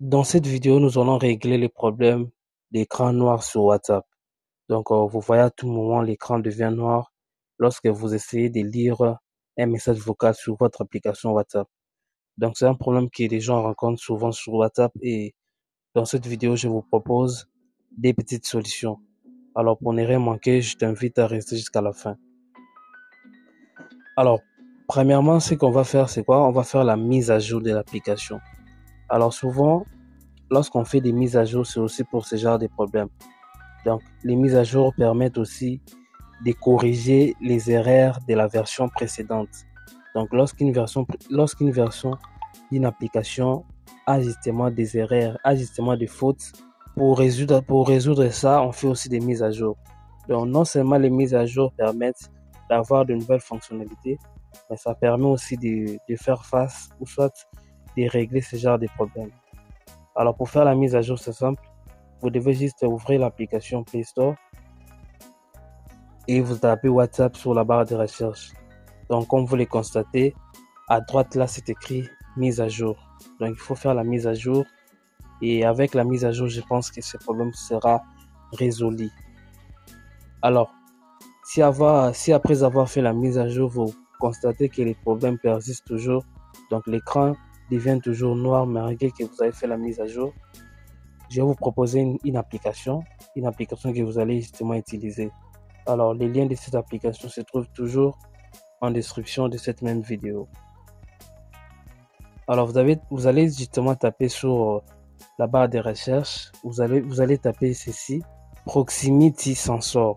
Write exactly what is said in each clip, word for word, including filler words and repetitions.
Dans cette vidéo, nous allons régler les problèmes d'écran noir sur WhatsApp. Donc, euh, vous voyez à tout moment, l'écran devient noir lorsque vous essayez de lire un message vocal sur votre application WhatsApp. Donc, c'est un problème que les gens rencontrent souvent sur WhatsApp et dans cette vidéo, je vous propose des petites solutions. Alors, pour ne rien manquer, je t'invite à rester jusqu'à la fin. Alors, premièrement, ce qu'on va faire, c'est quoi? On va faire la mise à jour de l'application. Alors, souvent, lorsqu'on fait des mises à jour, c'est aussi pour ce genre de problèmes. Donc, les mises à jour permettent aussi de corriger les erreurs de la version précédente. Donc, lorsqu'une version, lorsqu'une version d'une application a justement des erreurs, a justement des fautes, pour résoudre, pour résoudre ça, on fait aussi des mises à jour. Donc, non seulement les mises à jour permettent d'avoir de nouvelles fonctionnalités, mais ça permet aussi de, de faire face ou soit de régler ce genre de problèmes. Alors, pour faire la mise à jour, c'est simple. Vous devez juste ouvrir l'application Play Store et vous tapez WhatsApp sur la barre de recherche. Donc, comme vous le constatez, à droite là, c'est écrit mise à jour. Donc, il faut faire la mise à jour. Et avec la mise à jour, je pense que ce problème sera résolu. Alors, si, avoir, si après avoir fait la mise à jour, vous constatez que les problèmes persistent toujours, donc l'écran devient toujours noir malgré que vous avez fait la mise à jour, je vais vous proposer une, une application, une application que vous allez justement utiliser. Alors, les liens de cette application se trouvent toujours en description de cette même vidéo. Alors, vous, avez, vous allez justement taper sur la barre de recherche, vous allez, vous allez taper ceci, Proximity Sensor.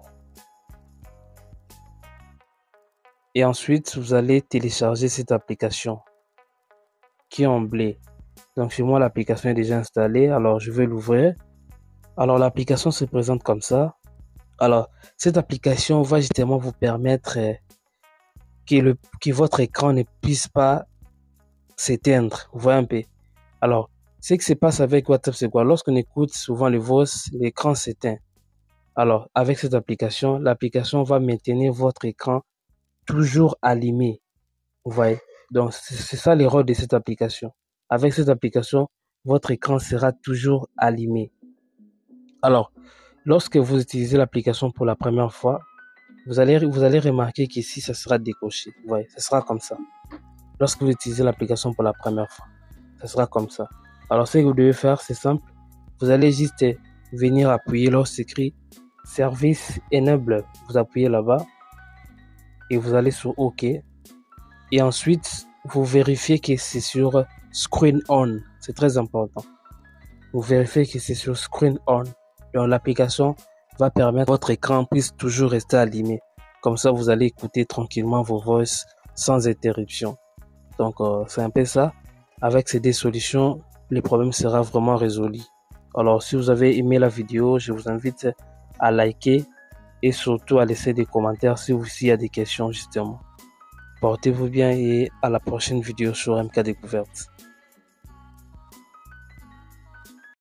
Et ensuite, vous allez télécharger cette application qui est en bleu. Donc, chez moi, l'application est déjà installée. Alors, je vais l'ouvrir. Alors, l'application se présente comme ça. Alors, cette application va justement vous permettre euh, que, le, que votre écran ne puisse pas s'éteindre. Vous voyez un peu. Alors, ce qui se passe avec WhatsApp, c'est quoi? Lorsqu'on écoute souvent les voix, l'écran s'éteint. Alors, avec cette application, l'application va maintenir votre écran toujours allumé. Vous voyez? Donc, c'est ça le rôle de cette application. Avec cette application, votre écran sera toujours allumé. Alors, lorsque vous utilisez l'application pour la première fois, vous allez, vous allez remarquer qu'ici, ça sera décoché. Vous voyez, ça sera comme ça. Lorsque vous utilisez l'application pour la première fois, ça sera comme ça. Alors, ce que vous devez faire, c'est simple. Vous allez juste venir appuyer lorsqu'il écrit Service Enable. Vous appuyez là-bas et vous allez sur OK. Et ensuite, vous vérifiez que c'est sur Screen On. C'est très important. Vous vérifiez que c'est sur Screen On. Donc, l'application va permettre que votre écran puisse toujours rester allumé. Comme ça, vous allez écouter tranquillement vos voix sans interruption. Donc, euh, c'est un peu ça. Avec ces deux solutions, le problème sera vraiment résolu. Alors, si vous avez aimé la vidéo, je vous invite à liker et surtout à laisser des commentaires si vous s'il y a des questions justement. Portez-vous bien et à la prochaine vidéo sur M K Découverte.